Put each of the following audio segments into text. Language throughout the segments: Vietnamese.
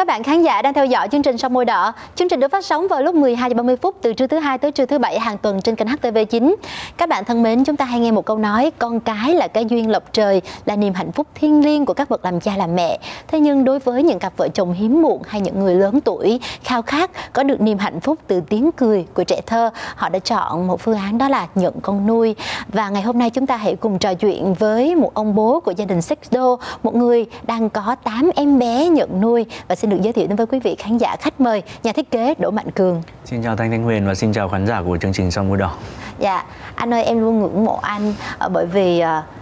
các bạn khán giả đang theo dõi chương trình Sông Môi Đỏ. Chương trình được phát sóng vào lúc 12:30 từ trưa thứ Hai tới trưa thứ Bảy hàng tuần trên kênh HTV9. Các bạn thân mến, chúng ta hay nghe một câu nói: con cái là cái duyên lộc trời, là niềm hạnh phúc thiêng liêng của các bậc làm cha làm mẹ. Thế nhưng đối với những cặp vợ chồng hiếm muộn hay những người lớn tuổi khao khát có được niềm hạnh phúc từ tiếng cười của trẻ thơ, họ đã chọn một phương án, đó là nhận con nuôi. Và ngày hôm nay chúng ta hãy cùng trò chuyện với một ông bố của gia đình Sexdo, một người đang có 8 em bé nhận nuôi, và xin được giới thiệu đến với quý vị khán giả khách mời nhà thiết kế Đỗ Mạnh Cường. Xin chào Thanh Huyền và xin chào khán giả của chương trình Sông Môi Đỏ. Dạ, anh ơi, em luôn ngưỡng mộ anh bởi vì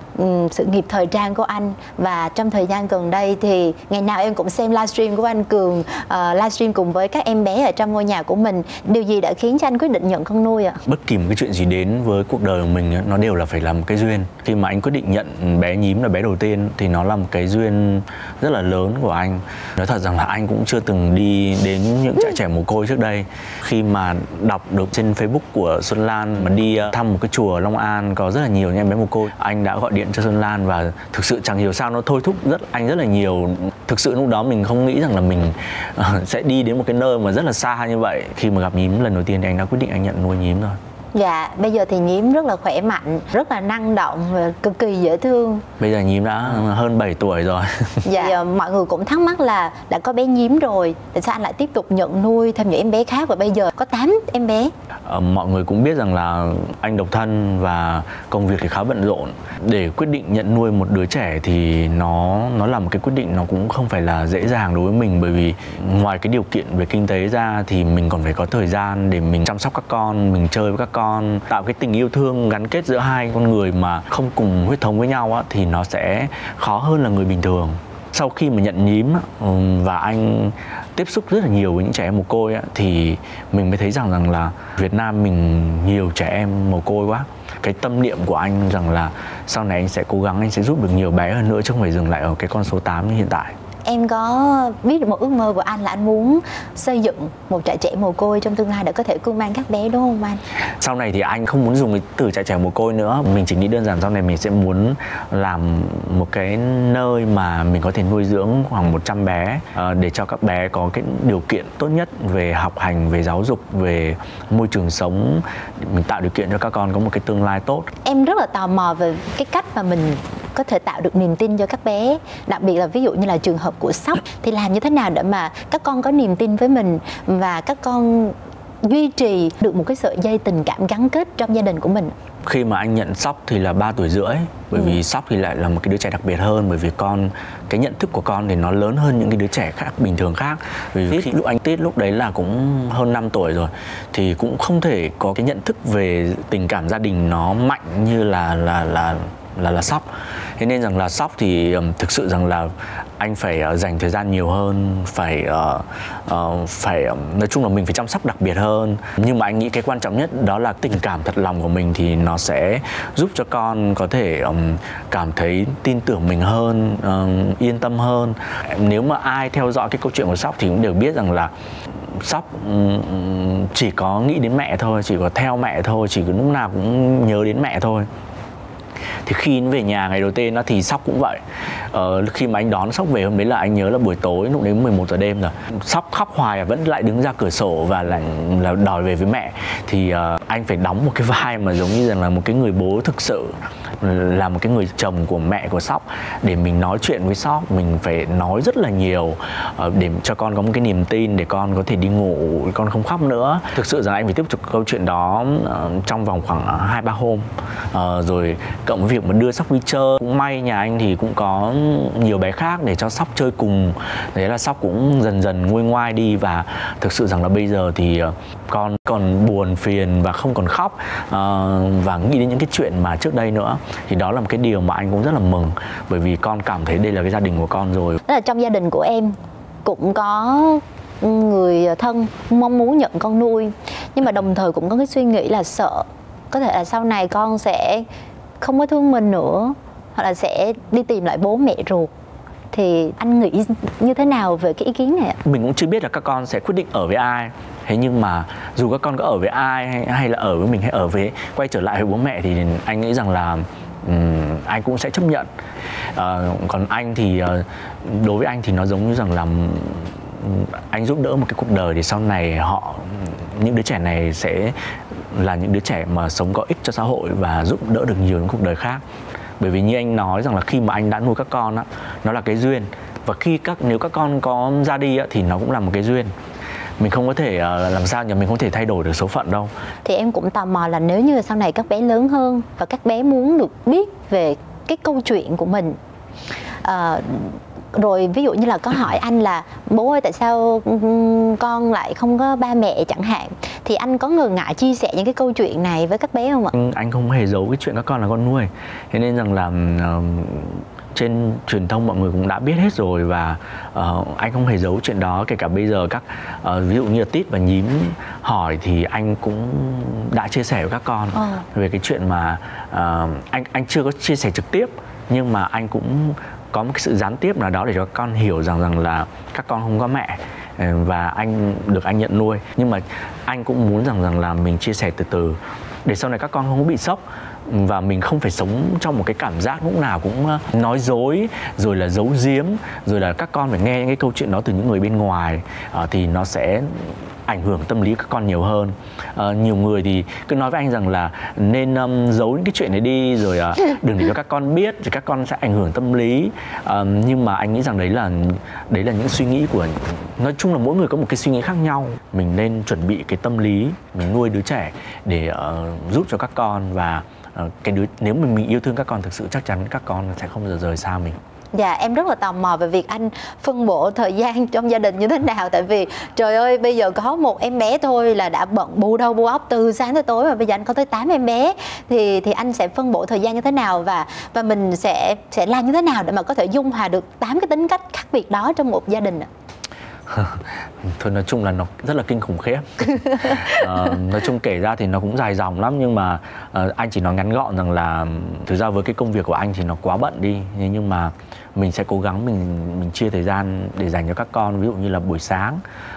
sự nghiệp thời trang của anh, và trong thời gian gần đây thì ngày nào em cũng xem livestream của anh Cường livestream cùng với các em bé ở trong ngôi nhà của mình. Điều gì đã khiến cho anh quyết định nhận con nuôi ạ? Bất kỳ một cái chuyện gì đến với cuộc đời của mình nó đều là phải là một cái duyên. Khi mà anh quyết định nhận bé Nhím là bé đầu tiên thì nó là một cái duyên rất là lớn của anh. Nói thật rằng là anh cũng chưa từng đi đến những trại trẻ mồ côi trước đây. Khi mà đọc được trên Facebook của Xuân Lan mà đi thăm một cái chùa ở Long An có rất là nhiều những em bé mồ côi, anh đã gọi điện cho Xuân Lan và thực sự chẳng hiểu sao nó thôi thúc anh rất là nhiều. Thực sự lúc đó mình không nghĩ rằng là mình sẽ đi đến một cái nơi mà rất là xa như vậy. Khi mà gặp Nhím lần đầu tiên thì anh đã quyết định anh nhận nuôi Nhím rồi. Dạ, bây giờ thì Nhím rất là khỏe mạnh, rất là năng động và cực kỳ dễ thương. Bây giờ Nhím đã hơn 7 tuổi rồi. Dạ, giờ mọi người cũng thắc mắc là đã có bé Nhím rồi, tại sao anh lại tiếp tục nhận nuôi thêm những em bé khác và bây giờ có 8 em bé? Mọi người cũng biết rằng là anh độc thân và công việc thì khá bận rộn. Để quyết định nhận nuôi một đứa trẻ thì nó là một cái quyết định nó cũng không phải là dễ dàng đối với mình, bởi vì ngoài cái điều kiện về kinh tế ra thì mình còn phải có thời gian để mình chăm sóc các con, mình chơi với các con, tạo cái tình yêu thương gắn kết giữa hai con người mà không cùng huyết thống với nhau á, thì nó sẽ khó hơn là người bình thường. Sau khi mà nhận Nhím và anh tiếp xúc rất là nhiều với những trẻ em mồ côi thì mình mới thấy rằng là Việt Nam mình nhiều trẻ em mồ côi quá. Cái tâm niệm của anh rằng là sau này anh sẽ cố gắng, anh sẽ giúp được nhiều bé hơn nữa chứ không phải dừng lại ở cái con số 8 như hiện tại. Em có biết được một ước mơ của anh là anh muốn xây dựng một trại trẻ mồ côi trong tương lai để có thể cưu mang các bé, đúng không anh? Sau này thì anh không muốn dùng cái từ trại trẻ mồ côi nữa. Mình chỉ nghĩ đơn giản sau này mình sẽ muốn làm một cái nơi mà mình có thể nuôi dưỡng khoảng 100 bé để cho các bé có cái điều kiện tốt nhất về học hành, về giáo dục, về môi trường sống. Mình tạo điều kiện cho các con có một cái tương lai tốt. Em rất là tò mò về cái cách mà mình có thể tạo được niềm tin cho các bé, đặc biệt là ví dụ như là trường hợp của Sóc thì làm như thế nào để mà các con có niềm tin với mình và các con duy trì được một cái sợi dây tình cảm gắn kết trong gia đình của mình? Khi mà anh nhận Sóc thì là 3 tuổi rưỡi, bởi vì Sóc thì lại là một cái đứa trẻ đặc biệt hơn, bởi vì cái nhận thức của con thì nó lớn hơn những cái đứa trẻ khác bình thường khác. Vì khi lúc anh Tít lúc đấy là cũng hơn 5 tuổi rồi thì cũng không thể có cái nhận thức về tình cảm gia đình nó mạnh như là Sóc. Thế nên rằng là Sóc thì thực sự rằng là anh phải dành thời gian nhiều hơn, phải nói chung là mình phải chăm sóc đặc biệt hơn. Nhưng mà anh nghĩ cái quan trọng nhất đó là tình cảm thật lòng của mình thì nó sẽ giúp cho con có thể cảm thấy tin tưởng mình hơn, yên tâm hơn. Nếu mà ai theo dõi cái câu chuyện của Sóc thì cũng đều biết rằng là Sóc chỉ có nghĩ đến mẹ thôi, chỉ có theo mẹ thôi, chỉ có lúc nào cũng nhớ đến mẹ thôi. Thì khi về nhà ngày đầu tiên thì Sóc cũng vậy. Khi mà anh đón Sóc về hôm đấy là anh nhớ là buổi tối, lúc đấy 11 giờ đêm rồi. Sóc khóc hoài vẫn lại đứng ra cửa sổ và là đòi về với mẹ. Thì anh phải đóng một cái vai mà giống như rằng là một cái người bố thực sự, là một cái người chồng của mẹ của Sóc, để mình nói chuyện với Sóc. Mình phải nói rất là nhiều để cho con có một cái niềm tin, để con có thể đi ngủ, con không khóc nữa. Thực sự rằng anh phải tiếp tục câu chuyện đó trong vòng khoảng 2-3 hôm. Rồi cộng với việc mà đưa Sóc đi chơi, cũng may nhà anh thì cũng có nhiều bé khác để cho Sóc chơi cùng. Thế là Sóc cũng dần dần nguôi ngoai đi, và thực sự rằng là bây giờ thì con còn buồn phiền và không còn khóc và nghĩ đến những cái chuyện mà trước đây nữa. Thì đó là một cái điều mà anh cũng rất là mừng, bởi vì con cảm thấy đây là cái gia đình của con rồi. Đó là trong gia đình của em cũng có người thân mong muốn nhận con nuôi, nhưng mà đồng thời cũng có cái suy nghĩ là sợ có thể là sau này con sẽ không có thương mình nữa, hoặc là sẽ đi tìm lại bố mẹ ruột. Thì anh nghĩ như thế nào về cái ý kiến này ạ? Mình cũng chưa biết là các con sẽ quyết định ở với ai. Thế nhưng mà dù các con có ở với ai hay là ở với mình hay quay trở lại với bố mẹ thì anh nghĩ rằng là anh cũng sẽ chấp nhận. Còn anh thì đối với anh thì nó giống như rằng là anh giúp đỡ một cái cuộc đời thì sau này những đứa trẻ này sẽ là những đứa trẻ mà sống có ích cho xã hội và giúp đỡ được nhiều những cuộc đời khác. Bởi vì như anh nói rằng là khi mà anh đã nuôi các con á, nó là cái duyên, và nếu các con có ra đi á, thì nó cũng là một cái duyên. Mình không có thể làm sao mình không thể thay đổi được số phận đâu. Thì em cũng tò mò là nếu như sau này các bé lớn hơn và các bé muốn được biết về cái câu chuyện của mình, rồi ví dụ như là có hỏi anh là bố ơi tại sao con lại không có ba mẹ chẳng hạn, thì anh có ngần ngại chia sẻ những cái câu chuyện này với các bé không ạ? Anh không hề giấu cái chuyện các con là con nuôi, thế nên rằng là trên truyền thông mọi người cũng đã biết hết rồi, và anh không hề giấu chuyện đó. Kể cả bây giờ ví dụ như là Tít và Nhím hỏi thì anh cũng đã chia sẻ với các con về cái chuyện mà anh chưa có chia sẻ trực tiếp, nhưng mà anh cũng có một cái sự gián tiếp nào đó để cho các con hiểu rằng là các con không có mẹ và anh nhận nuôi. Nhưng mà anh cũng muốn rằng là mình chia sẻ từ từ để sau này các con không có bị sốc, và mình không phải sống trong một cái cảm giác lúc nào cũng nói dối, rồi là giấu giếm, rồi là các con phải nghe những cái câu chuyện đó từ những người bên ngoài, thì nó sẽ ảnh hưởng tâm lý các con nhiều hơn. Nhiều người thì cứ nói với anh rằng là nên giấu những cái chuyện này đi, rồi đừng để cho các con biết, rồi các con sẽ ảnh hưởng tâm lý. Nhưng mà anh nghĩ rằng đấy là những suy nghĩ của, nói chung là mỗi người có một cái suy nghĩ khác nhau. Mình nên chuẩn bị cái tâm lý mình nuôi đứa trẻ để giúp cho các con, và nếu mình yêu thương các con thực sự, chắc chắn các con sẽ không bao giờ rời xa mình. Dạ, em rất là tò mò về việc anh phân bổ thời gian trong gia đình như thế nào. Tại vì trời ơi, bây giờ có một em bé thôi là đã bận bù đầu bù óc từ sáng tới tối, và bây giờ anh có tới 8 em bé thì anh sẽ phân bổ thời gian như thế nào, và mình sẽ làm như thế nào để mà có thể dung hòa được 8 cái tính cách khác biệt đó trong một gia đình ạ? Thôi nói chung là nó rất là kinh khủng khiếp. Nói chung kể ra thì nó cũng dài dòng lắm, nhưng mà anh chỉ nói ngắn gọn rằng là thực ra với cái công việc của anh thì nó quá bận đi, nhưng mà mình sẽ cố gắng mình chia thời gian để dành cho các con. Ví dụ như là buổi sáng,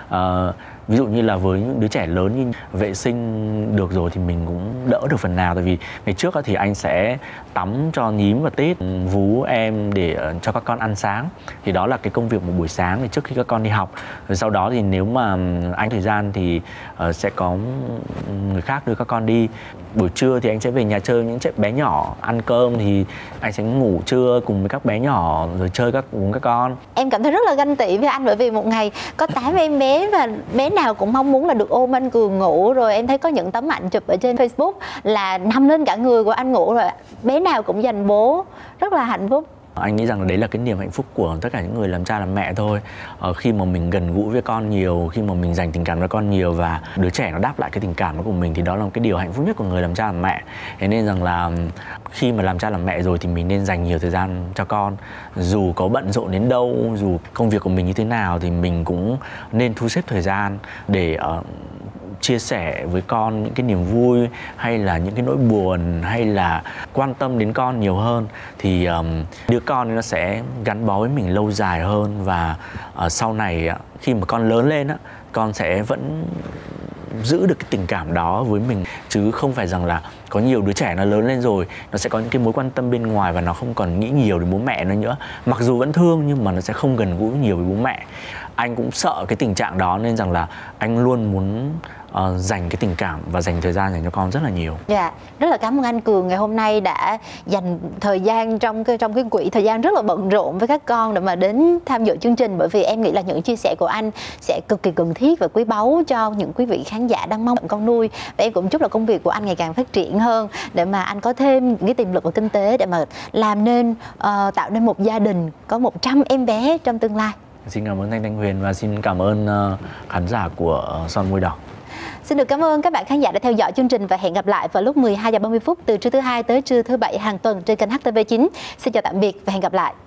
ví dụ như là với những đứa trẻ lớn như vệ sinh được rồi thì mình cũng đỡ được phần nào. Tại vì ngày trước thì anh sẽ tắm cho Nhím và Tít, vú em để cho các con ăn sáng. Thì đó là cái công việc một buổi sáng thì trước khi các con đi học. Rồi sau đó thì nếu mà anh thời gian thì sẽ có người khác đưa các con đi. Buổi trưa thì anh sẽ về nhà chơi những bé nhỏ, ăn cơm thì anh sẽ ngủ trưa cùng với các bé nhỏ rồi chơi cùng các con. Em cảm thấy rất là ganh tị với anh, bởi vì một ngày có 8 em bé và bé nào cũng mong muốn là được ôm anh Cường ngủ. Rồi em thấy có những tấm ảnh chụp ở trên Facebook là nằm lên cả người của anh ngủ rồi, bé nào cũng giành bố, rất là hạnh phúc. Anh nghĩ rằng đấy là cái niềm hạnh phúc của tất cả những người làm cha làm mẹ thôi. Khi mà mình gần gũi với con nhiều, khi mà mình dành tình cảm với con nhiều và đứa trẻ nó đáp lại cái tình cảm đó của mình, thì đó là một cái điều hạnh phúc nhất của người làm cha làm mẹ. Thế nên rằng là khi mà làm cha làm mẹ rồi thì mình nên dành nhiều thời gian cho con. Dù có bận rộn đến đâu, dù công việc của mình như thế nào thì mình cũng nên thu xếp thời gian để chia sẻ với con những cái niềm vui hay là những cái nỗi buồn, hay là quan tâm đến con nhiều hơn, thì đứa con nó sẽ gắn bó với mình lâu dài hơn. Và sau này khi mà con lớn lên con sẽ vẫn giữ được cái tình cảm đó với mình, chứ không phải rằng là có nhiều đứa trẻ nó lớn lên rồi nó sẽ có những cái mối quan tâm bên ngoài và nó không còn nghĩ nhiều đến bố mẹ nó nữa. Mặc dù vẫn thương nhưng mà nó sẽ không gần gũi nhiều với bố mẹ. Anh cũng sợ cái tình trạng đó, nên rằng là anh luôn muốn dành cái tình cảm và dành thời gian dành cho con rất là nhiều. Dạ, rất là cảm ơn anh Cường ngày hôm nay đã dành thời gian trong cái quỹ thời gian rất là bận rộn với các con để mà đến tham dự chương trình, bởi vì em nghĩ là những chia sẻ của anh sẽ cực kỳ cần thiết và quý báu cho những quý vị khán giả đang mong con nuôi. Và em cũng chúc là công việc của anh ngày càng phát triển hơn, để mà anh có thêm những cái tiềm lực và kinh tế để mà làm nên tạo nên một gia đình có 100 em bé trong tương lai. Xin cảm ơn Thanh Huyền và xin cảm ơn khán giả của Son Môi Đỏ. Xin được cảm ơn các bạn khán giả đã theo dõi chương trình và hẹn gặp lại vào lúc 12:30 từ trưa thứ Hai tới trưa thứ Bảy hàng tuần trên kênh HTV9. Xin chào tạm biệt và hẹn gặp lại.